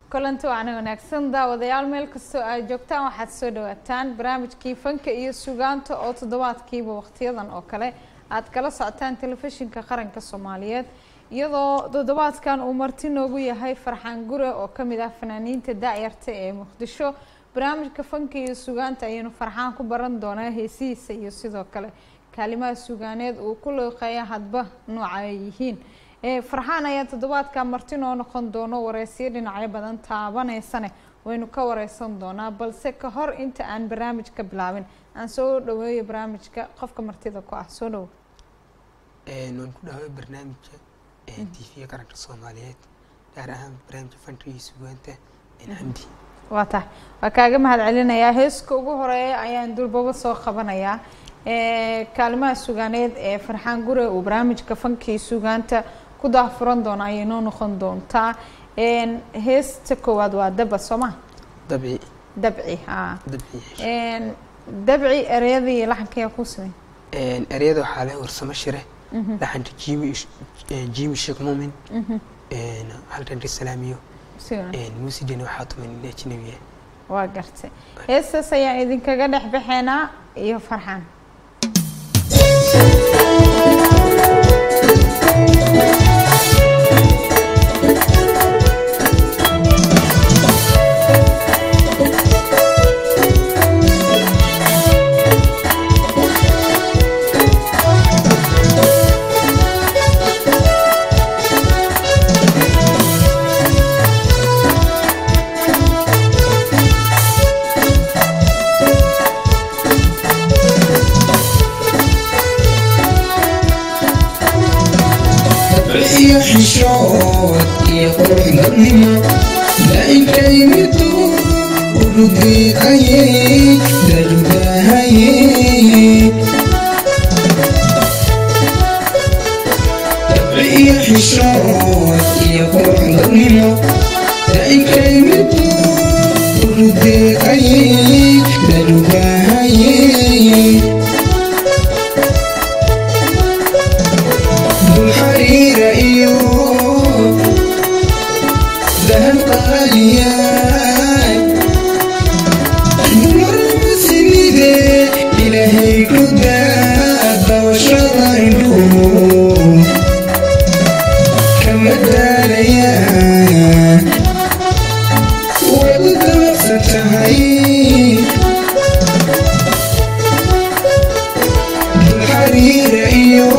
كلنتو عنا وناكسن داوديال meel kastoo ay joogtaan waxaad soo dhawaataan barnaamijkii fanka iyo suugaanta oo toddobaadkiiba waqtiyadan oo kale aad kala socotaan telefishinka qaranka Soomaaliyeed iyadoo toddobaadkan uu marti noogu yahay Farxaan Gure oo kamid ah fanaaniinta daayarta ee Muqdisho barnaamijka fanka iyo suugaanta aynu Farxaan ku baran doonaa heesiisa iyo sidoo kale kalimaad suugaaneed uu ku looqeeyo hadba nooca ay yihiin Farxaan ayaa toddobaadka marti noo noqon doono wareysiyo dhinacyo badan taabaneysane waynu ka wareysan doonaa balse ka hor inta aan barnaamijka bilaabin aan soo dhaweeyo barnaamijka qofka martida ku ah soo dhaw waan ku dhawahay barnaamijka TV qaranka Soomaaliyeed gaar ahaan barnaamijka fanka iyo suugaanta Xamdi waa kaaga mahad celinayaa heeska ugu horeeya ayaan dulbaba soo qabanayaa kalimaha suugaaneed ee Farxaan Gure oo barnaamijka fanka iyo suugaanta ku daafuran doona ay noo noqon doontaa heesta koowaad waa daba Soomaa dabci dabci ereyadii laxanka ku sameeyay ereyada waxa la warsamo shire laxanka Jimmy Sheikh Muumin halkan salaamiyo muusigana waxa tuman ajnabiga waa gartay heestaas ayaan idinkaga dhex baxeenaa iyo Farxaan حشود يقرح ضمني لأن كلمته وردي عيك دربها هيك تبعي حشود يقرح ضمني لأن كلمته وردي عيك دربها هيك بالحريرة ذهب قاليان مرم سنيدي إلهي كداب وشرعينه كما الداليان وابد ستهي بالحريرة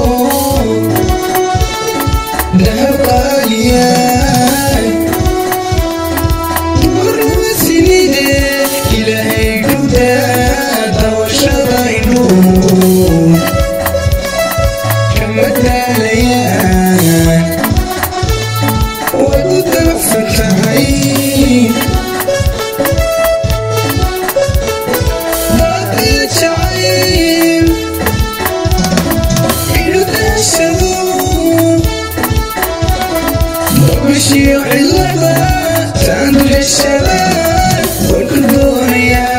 ذهب قاليان مرم سنيدي إلهي كداب وشرعينه كما الداليان وابد فتحي باقي تعيب إلو تشذوب مشي علبة تعمل الشباب والدنيا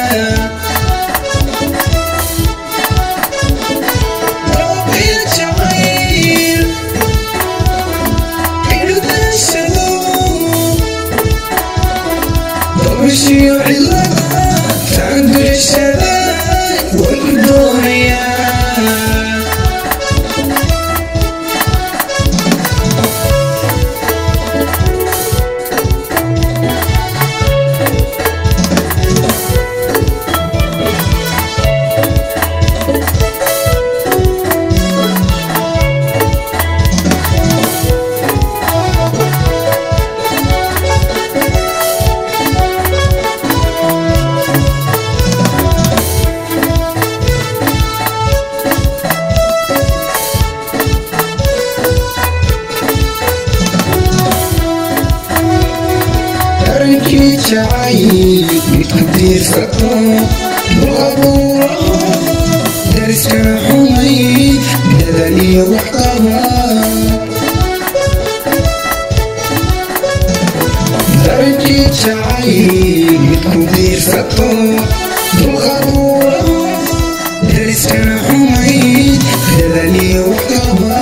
بقيت عيل حلو ذا الشباب مشي علبة تعمل الشباب والدنيا تعيد بتقدير فترة بالغبورة درس كان حميد بدلي وحدها درجي تعيد بتقدير فترة بالغبورة درس كان حميد بدلي وحدها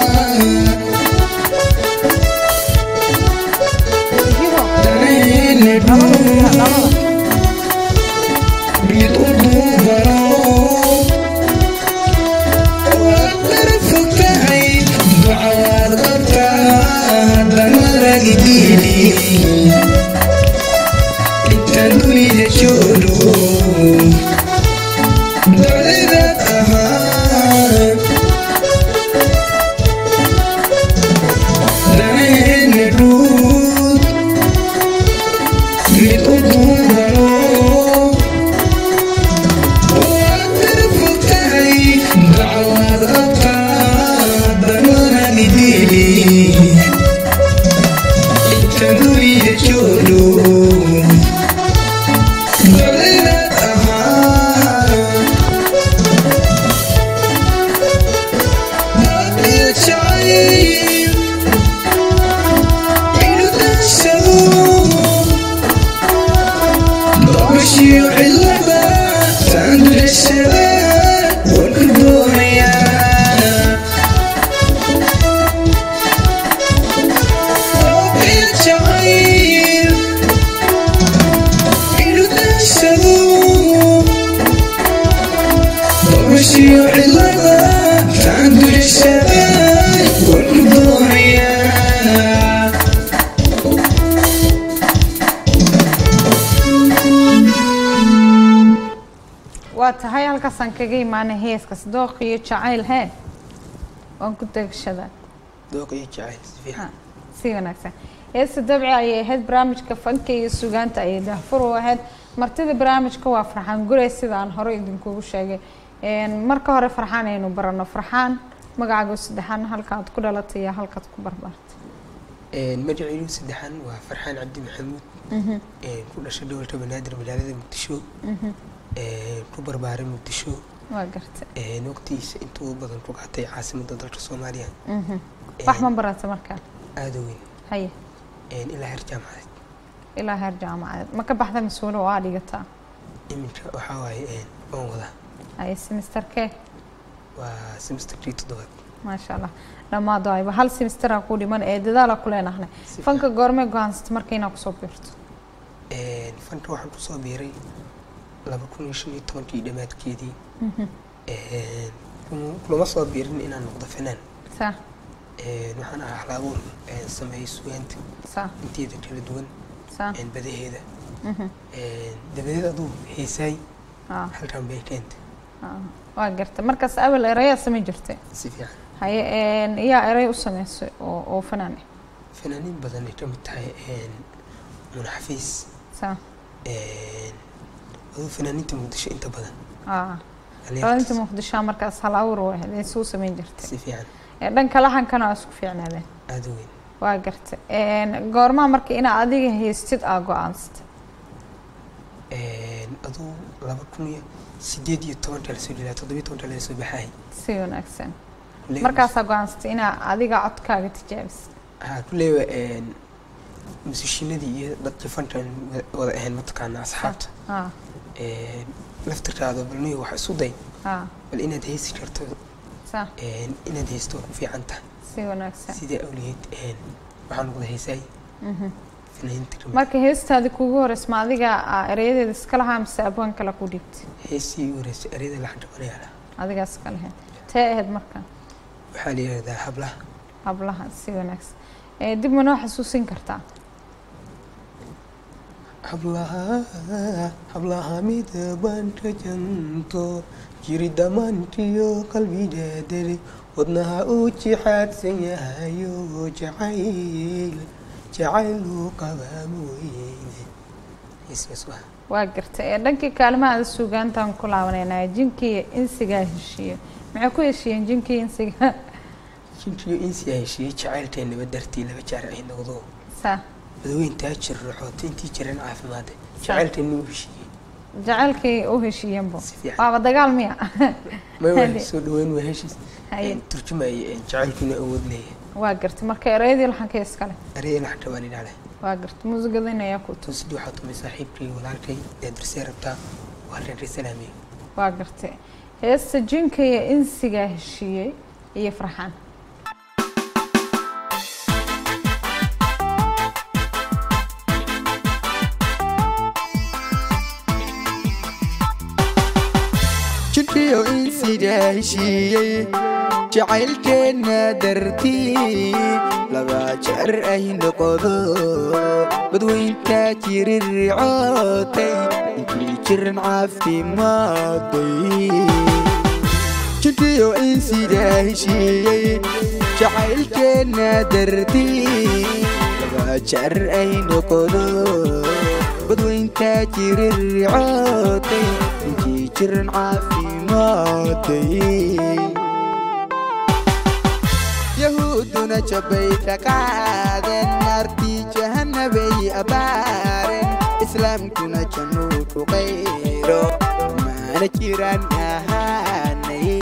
واتهاي halkaasaan kaga imaanay heeskaas dooq iyo jacayl hee waan ku tagshadaa dooq iyo jacayl si fiican si wanaagsan heesta dabci ay ahayd barnaamijka fanka iyo suugaanta ay daahfur u ahayd martida barnaamijka waa Farxaan Gurey sida aan hore idinkugu sheegay marka hore Farxaan aynu barano Farxaan magacaagu saddexan halkaad ku dhalatay iyo halkaad ku barbaartay magacaygu saddexan waa Farxaan Cabdi Maxamuud ku dhashay dowladda Banaadir magaalada Muqdisho ku barbaaray Muqdisho waa gartay waqtigiisa intuu badan ku qaatay caasimadda dalka Soomaaliya wax ma baratay markaa aad weyn haye ilaa heer jaamacadeed ma ka baxday masuulo oo aad dhigataa iminka waxa waaye oo wada haye semesterkee waa semesterkii toddobaad ما شاء الله لما ضايبه هل سمستر أقول من دلالة كلنا إحنا فنك قرمي قانست مركينا كصوبيرت فنك واحد كصوبيري لما كنا شني تمنتي دمات كذي كل ما صوبيرين إن نقضي فنان صح نحن أحلامون سمعي سوينت صح أنتي ذكر دوون صح بدي هذا دبي أدو هيساي هل كان بيتنت واقرت مركز أول إريا سمي جرتي سفيان هاي يا إريا وسمي أو فناني فنانين بدن يتمت هاي منحفيز صح هذو فنانين تمدش أنت بدن أنت مخدش مركز هلاور واحد سو سمي جرتي سفيان دن كلاهن كانوا أسوق في عنده أدوين واقرت قارما مركي أنا أديك هي ستة أقوى أنست أدو لابكوني سيدي يتوان تلسولي لا تضبي توان تلسول بحاي سيون أحسن مركز أقوانست إنا أديك عطكا تجابس كل يوم مسوشين دي ضد فنتن وضعهن متقعنا أصحابت لفتر هذا بالني وحسودي بل إنا دهيس شرط صح إنا دهيس تور في عنته سيون أحسن سيدي أوليت وحن قضي هيساي marka heestaadi kugu horeys ma adiga ereyadeeda iska lahaa mise abwaan kala ku dhigtay heestii horeys ereyada la xadbanayala adiga iska lahayd tee ahayd marka waxaa la yiraahdaa hablaha si wanaagsan dib ma noo xasuusin kartaa hablaha midabaan ka janto jiri dhammaantiyo qalbigeedari wadnaha uu jixaadsan yahayo jacayl جعلوا قواموين يسوع واقرت دنكي كلمة السوغان تان كلها ونينا جنكي إنسجا هالشيء معكو هالشيء جنكي إنسجا هالشيء جعلت إني بدرتي لبجار عين وضوء صح بدوين تاجر روحات انتي جرين عارف ماذا جعلت إنه هالشيء جعلك أو هالشيء ينبو بدقال مية ما هو سودوين وهالشيء ترجمة جعلت إنه أود لي واقرت marka erayadii laxan ka iskale erayada laxan tabani dhale واقرت muusigada ayaa ku tusdi waxa tumay saaxiibkii walaalkay ee darsay rabta waa reer salaami واقرت heesta jinka iyo insiga heshiiyay iyo Farxaan jinkiyo insiga heshiiyey jacaylkeenna dartii laba jeer ay noqodo badweynta jirircootay intii jiran caafimaaday jinkiyo insiga heshiiyey jacaylkeenna dartii laba jeer ay noqodo badweynta jirircootay intii jiran caafimaaday يهودنا جبيت قادن نارتي جهنبي أبارن إسلام كنا جنوب غيره ما نكيران هاني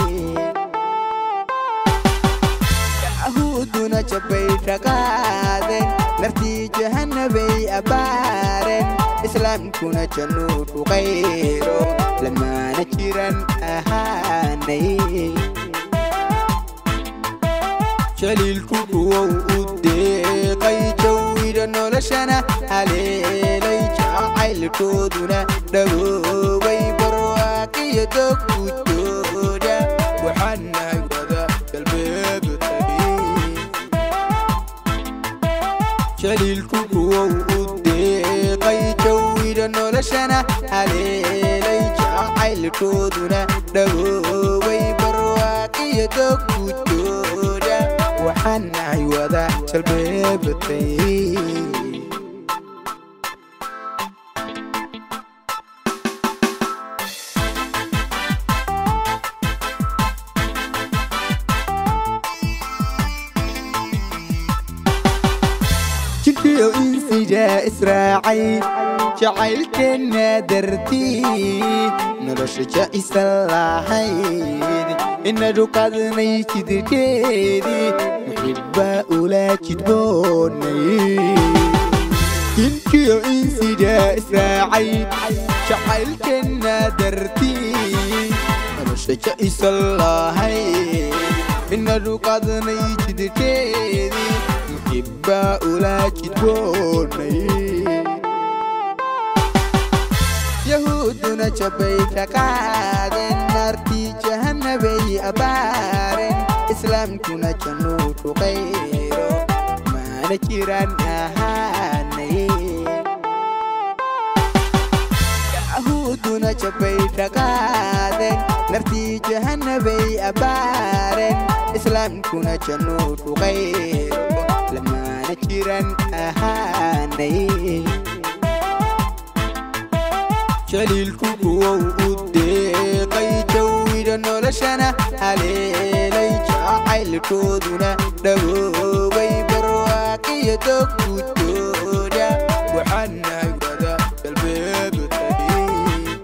يهودنا جبيت قادن نارتي جهنبي أبارن إسلام كنا جنوب غيره لما نكيران هاني جليلكو وديقي جويدا نولشنا عليلي جعيلكودنا دبوبي برواقي دكو جودا وحنا يودا كالبيب الطبيب جليلكو وديقي جويدا نولشنا عليلي جعيلكودنا دبوبي برواقي دكو جودا وحنا يودا كالبيب الطبيب جنكيو إنسيجا إسراعي jacaylkeenna dartii nolosha isalahayd inadu qadnay jidkeedii muxibba ula jidboonay jinkiyo insiga israacay jacaylkeenna dartii nolosha isalahayd inadu qadnay jidkeedii muxibba ula jidboonay يهودنا جبيت قادن نارتي جهنبي أبارن إسلام كنا جنوب غيره ما نكيران هاني يهودنا جبيت قادن نارتي جهنبي أبارن إسلام كنا جنوب غيره لما نكيران هاني جليلكو وديقي جويدا نولشنا عليلي جعيلكودنا دبوبي برواقي دكو جودا وحنا يودا كالبيب الطبيب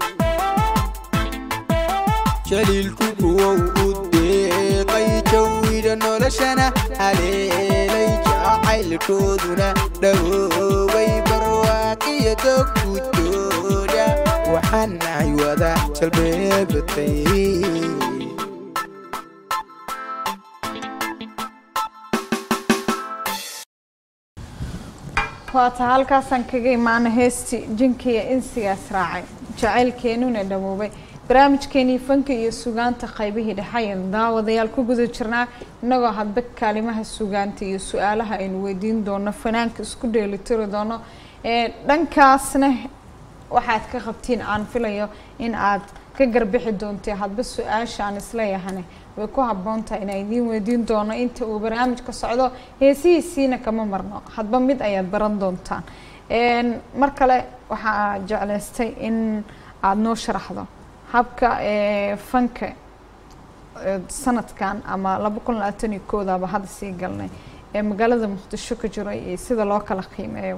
جليلكو وديقي جويدا نولشنا عليلي جعيلكودنا دبوبي برواقي دكو جودا وحنا يودا كالبيب الطبيب waata halkaasaan kaga imaana heesti jinkiya insiga israacay jacaylkeenuna dhawoobay barnaamijkeenii fanka iyo sugaanta qaybihii dhexayn daawadayaal ku guda jirnaa inagoo hadba kaalimaha sugaanta iyo su-aalaha aynu weydiin doono fanaanka isku dheelitiri doono dhankaasna waxaad ka qabtiin aan filayo in aad ka garbixi doonto hadba su-aashaan isleeyahane way ku habboon tahay inaan idiin weydiin doono inta uu barnaamijka socdo heesihiisiina kama marno hadba mid ayaad baran doontaan mar kale waxaa jeclaystay in aad noo sharaxdo habka fanka sanadkan ama 2021 hadda sii galnay ee magaalada Muqdisho ka jiray iyo sida loo kala qiimeeyo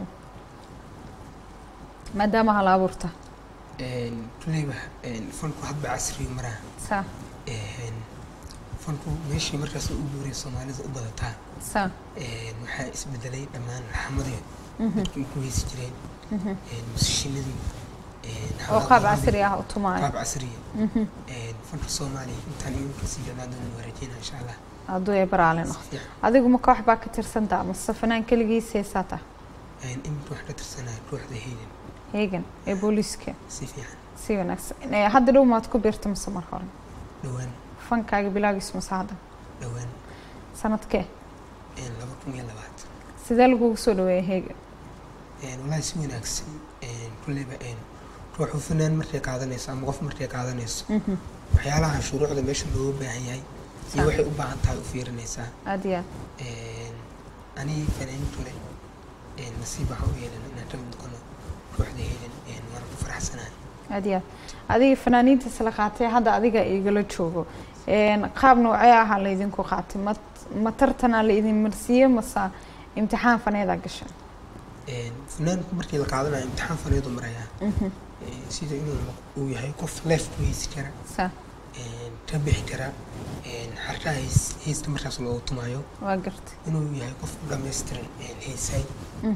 maadaama hal abuurta kuleyba fanku hadba casri maraa صح fanku meeshii markaas uu guuray Soomaalida u badataa صح waxa isbedelay dhamaan xamadii dadkii ku heesi jireen musishinadii oo qaab casri ah oo tumaay qaab casri fanka Soomaaliya intaan iyo ka sii ganaadon wareejina insha Allah adoo ay baraaleen adigu ma koox baa ka tirsantaa ama safanaan kaligiis heesata in wax ka tirsanaa kooxda heegan ee booliska si fiican si wanaagsan hadda dhow maad ku beertay masmar hore دوان فنكاga bilaagis masaada دوان sanadkee لابد من يلبات sidee lagu soo dhaweeyay heega والله سوي ناكس كل بقى روحوا فنان مرتي قادنيس أما قف مرتي قادنيس وحيالها شروع ذا مش اللي هو بهاي يوحي أبى عن تاو فير نيسا أديا أني فنان كله نصيبه هو لأن نتمنى كنا روح ده هيلن ورا فرح سنان أديا هذه فنانين تسلقاتي هذا أديك يقولوا تشوفوا قاب نوعية على يدين كوخاتي ما ترتنا لإذن مرسية مسا امتحان فني ذا قشة فنان مرتي لقاعدنا امتحان فني ضمريا سيدا إنه وياهي كوف ليف ويس كرا صح تبع كرا حركة هيس تمرت أصله أوتومايو وقرت إنه وياهي كوف دمستر هيساي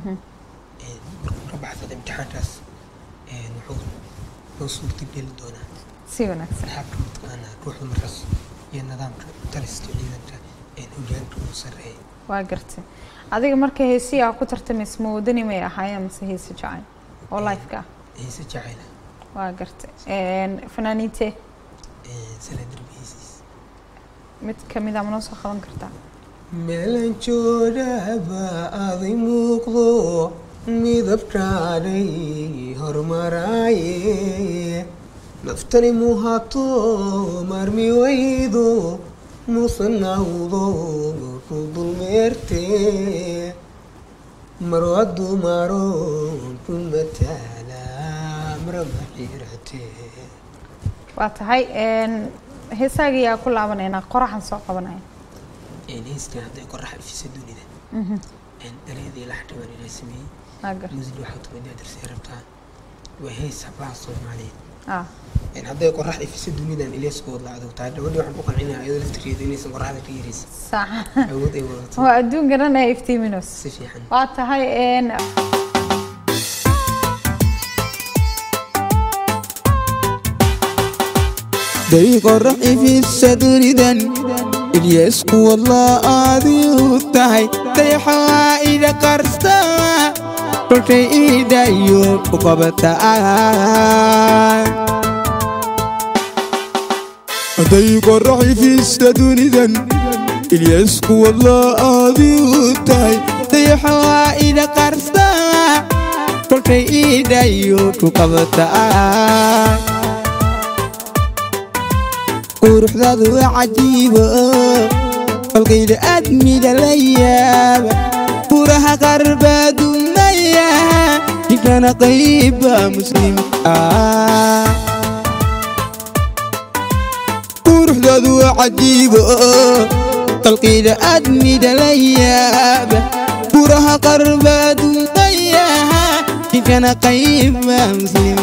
ربع هذا امتحان تاس نحوز نوصل تبديل دونا سيونا كسر حكم أنا روح المرس النظام ترست إنه وجهك مصري وقرت هذه مركز هيسية أو كترت اسمه دني ما يحيى مسهيس جاي أو لايف كا هيس جايلة وقرت فنانيته سلندر بيسيس مت كم إذا منوصل خلنا كرتا ملنجودا بعظيم قضو مذبتاري هرمراي نفتري مهاتو مرمي ويدو مصنعوضو كودو مرتي مرودو مارون كمتالا مرمحيرتي واتهاي هساقي يا كل عبنا قرحا سوق عبنا هيستي هذا يقرح في سدوني ده الذي لا حتى ولا رسمي مزيد واحد ودي أدرس ربطها وهي سبعة صومالي هذا يقرح في سدوني ده اللي يسقط لا هذا تعال ودي واحد بقول عنا أيضا التريد اللي يسقط هذا تيريس صح أودي هو أدون قرنا يفتي منوس سفيحا واتهاي داي قرح في الصدر دن اليسق والله آذي وتهي داي حوائد قرصتا قلتي دايو وقبتا داي قرح في الصدر دن اليسق والله آذي وتهي داي حوائد قرصتا قلتي دايو وقبتا قروح ذا عجيبة القيد أدمي دليابة قرها قربة دمية كان قيبة مسلم قروح ذا عجيبة القيد أدمي دليابة قرها قربة دمية كان قيبة مسلم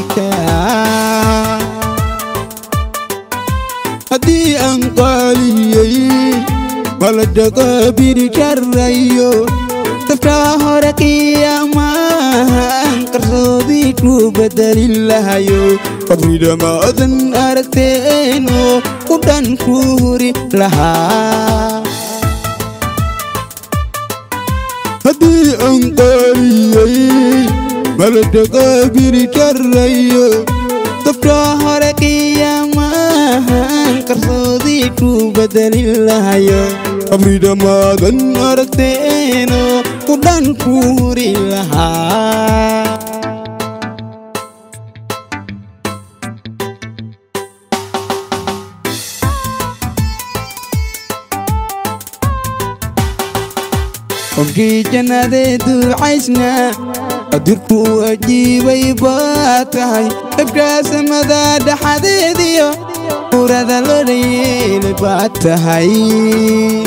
هدي أنقالي ولدك بركريو تفتح قياما قرصودي بدل الله يو قبل ما أذن أرتينو قدن كوري لها هدي أنقالي ولدك بركريو تفتح قياما قرصودي بدل الله يو قبل ما أذن أرتينو قدن كوري لها وفي جنة دعيسنا أدركو أجيبي باتهاي أبقى سمدا دحديديو ورد الليل باتهاي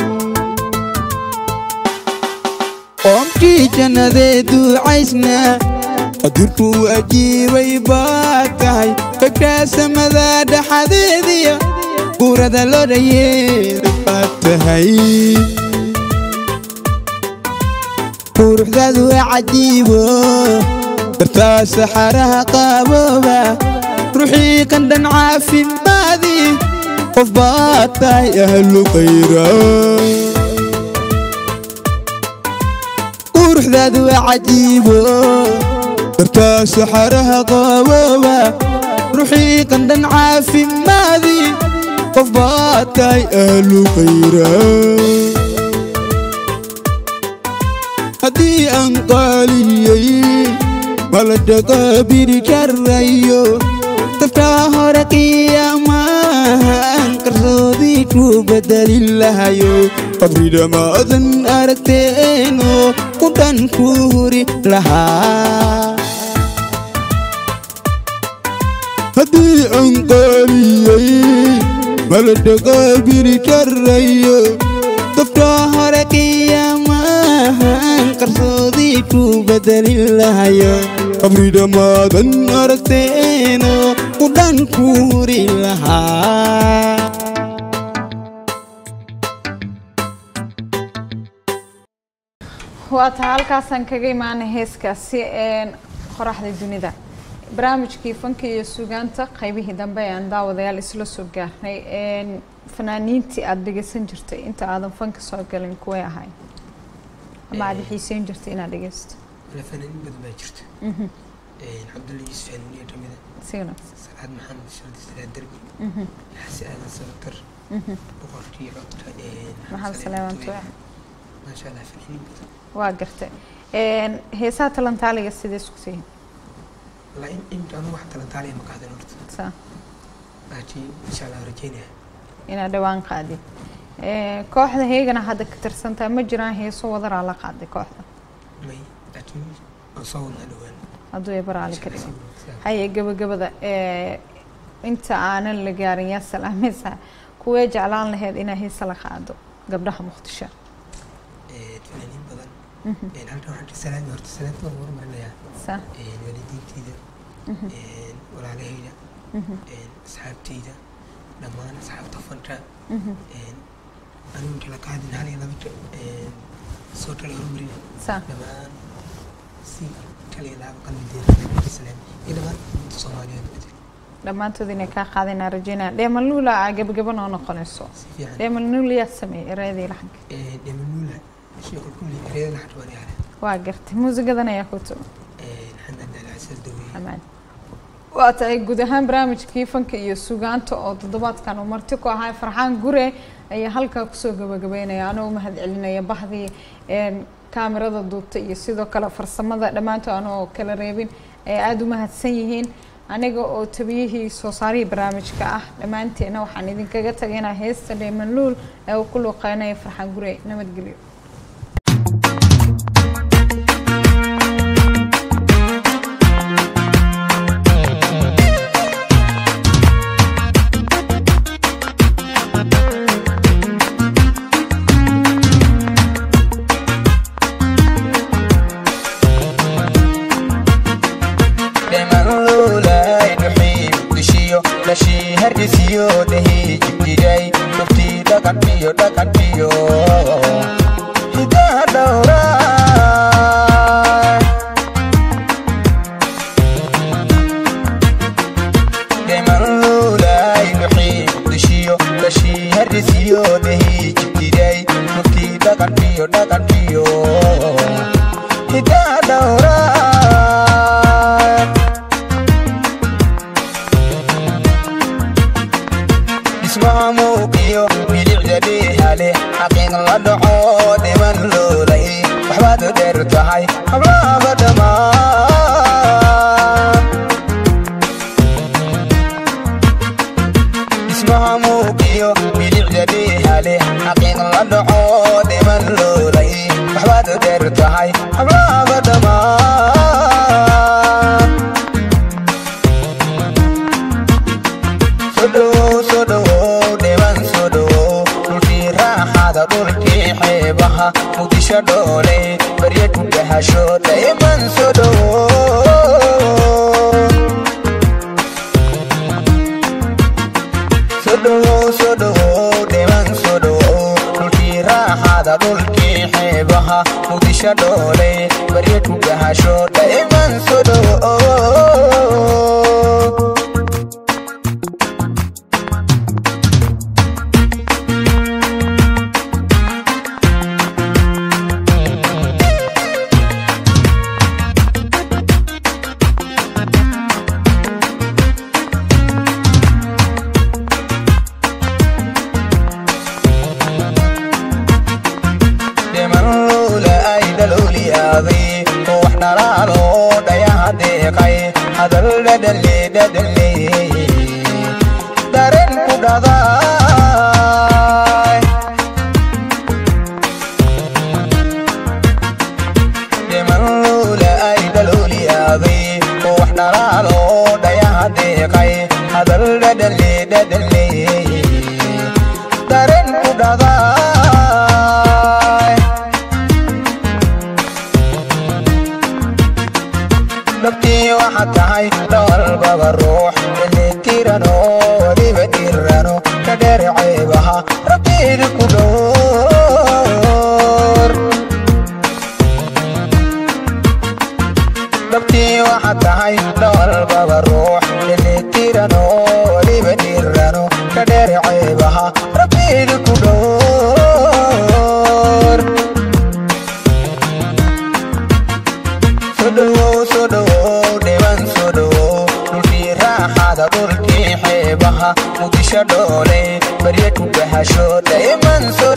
وفي جنة دعيسنا أدركو أجيبي باتهاي أبقى سمدا دحديديو ورد الليل باتهاي قروح ذا عجيبة برتا سحرها قابوبة روحي كندن عافي ماذي قف باطاي أهل قيرا قروح ذا عجيبة برتا سحرها قابوبة روحي كندن عافي ماذي قفاتاي أهل خيرا هدي أنقالي بلدك بركريو تفتح رقياما أنكرودي كوبدل الله يو قبري دما أذن أرتينو قدن كوري لها هدي أنقالي بلدك بركريو تفتح رقياما أنكرودي كوبدل الله يو قبري دما أذن أرتينو قدن كوري لها waa tahay halkaasaan kaga imaanay heeskaasi qoraxda dunida barnaamijkii fanka iyo suugaanta qaybihii dambe aan daawadayaal isla soo gaarnay fanaaniintii aad dhegeysan jirtay inta aadan fanka soo galin kuway ahayn ama aad xiiseyn jirtay inaad dhegeysto fanaaniin badan baa jirta cabdulla yuusuf hanuuniye kamida salaad maxamed shardi salaad derbi xasi aadan sabatar boqorkii maxamed salaaman tuuc maasha allah fanaaniin badan waa gartay heesaha talantaaliga sidee isku tihiin la inta anu wax talantaaliga ma qaadan horta saa laakiin insha allah rajaynaya inaad dhawaan qaadid kooxda heegana hadda ka tirsantaa ma jiraan heeso wadaraa la qaaday kooxda may laakiin aan soo wadna dhawaan hadduu eebaraali ka dhigo haye gabagabada inta aanan la gaarin yaa salaamaysa kuwee jeclaan laheyd inaa heesa la qaado gabdhaha muqdisho فنانين بدن هل راح تسلم ورتسلم ورور مرنايا صح والدين تيدا ولا عليها أصحاب تيدا لما أنا أصحاب طفنتا أنا ممكن لقاعد نهاري أنا بيت صوت العمري صح لما سي كلي لا بقى ندير السلام إلى ما الصوماليين بدي لما أنتوا ذي نكاح قاعدين رجينا لما نقول عجب جبنا ونقول الصوت لما نقول يا سمي رأيي لحق لما نقول شيء كل ريال حتواني على واقرت موسيقى ذا يا كتو محمد العسل دوي أمان وأتى جودهان برامج كيفن كي السوقان تو ضباط كانوا مرتكوا هاي فرحان جوري أي هلكا كسوق جبينا يا أنا ومهد علينا يا بحذي كاميرا ضدوت يصيدوا كلا فرصة ماذا لما أنتوا أنا كلا ريبين عادوا مهد سيهين أنا جو تبيه صاري برامج كأه لما أنت أنا وحني ذي كجت جينا هيست لما نلول أو كله قانا يفرحان جوري نمد قليل اسمع موقيو بلعب بيها له dhalaalo dhayaha deeqay hadal dhadhaley dareen ku dhaday dhiman luula ay dhalooliyaaday wax dhalaalo dhayaha deeqay hadal dhadhaley dareen ku dhaday naftii waxaad tahay dhawalbaba ruux dheelitiran oo dhibatirano ka dheer ceebaha rabbiida ku dhowr naftii waxaad tahay dhawalbaba ruux dheelitiran oo dhibatirano ka dheer ceebaha rabbiida ku dhowr soo dhawow dhiban soo dhawow dhulkii raaxada dhulkii xeebaha muqdisho dhooley barya ku bahasho daiman soo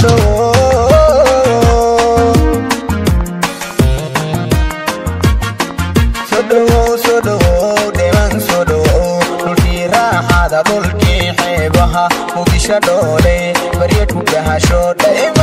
dhawow dhiban soo dhawow dhulkii raaxada dhulkii xeebaha muqdisho dhooley barya ku bahasho daiman